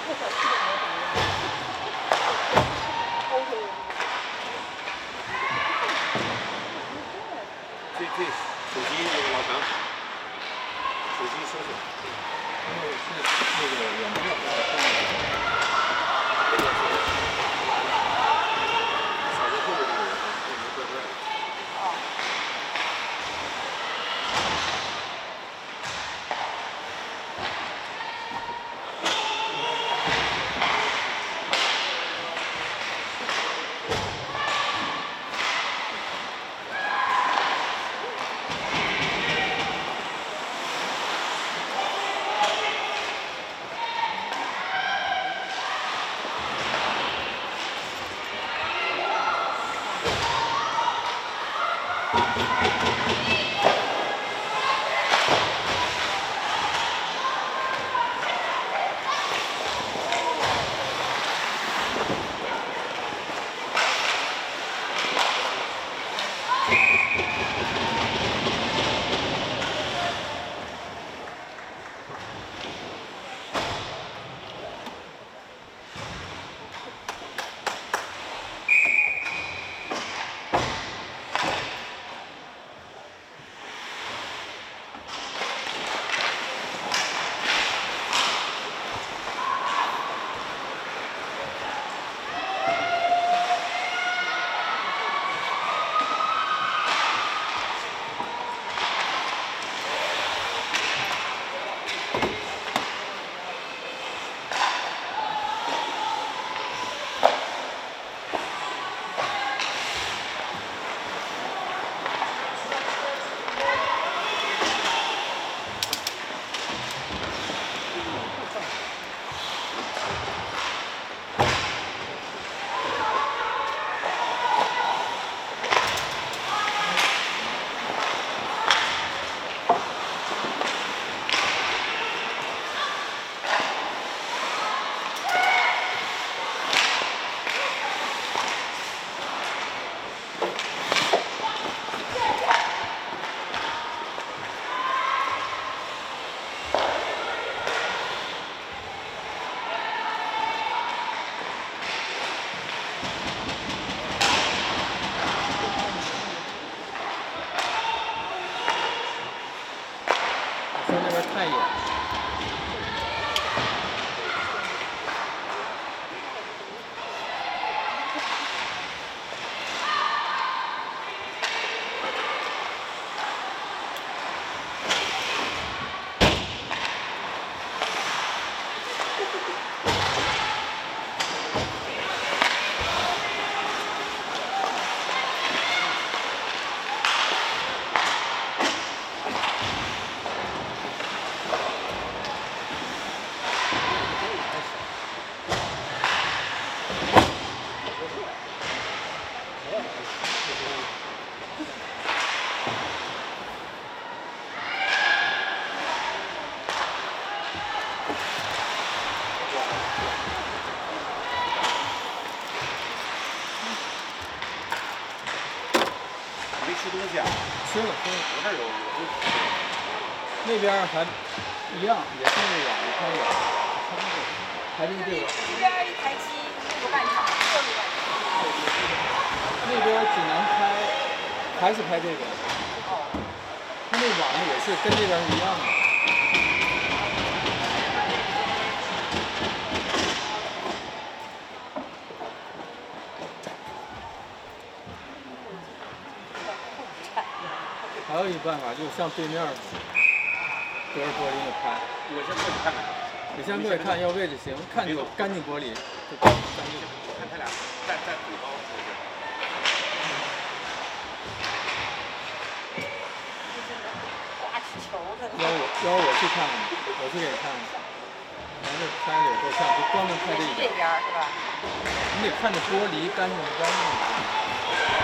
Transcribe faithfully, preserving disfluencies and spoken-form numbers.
这这手机那个老强，手机收收。那个是那个远不了，那个扫在后面那个人，那个怪怪的。 看一眼。 吃东西啊？ 吃了吃了， 我这儿有有。 那边还一样，也是那个开的，还是这个。 这边一台机不干场，特别干场。 那边只能开，还是开这个。 哦。 它那网也是跟这边是一样的。还有一个办法，就是向对面隔着玻璃那拍。 我先过去看看。 你先过去看，要位置行，看有干净玻璃就干净。 看他俩在在嘴高。 挂气球的。 要我要我去看看，我去给你看看。咱这拍的有够像，就光能拍这一点。 这边是吧？ 你得看这玻璃干净不干净。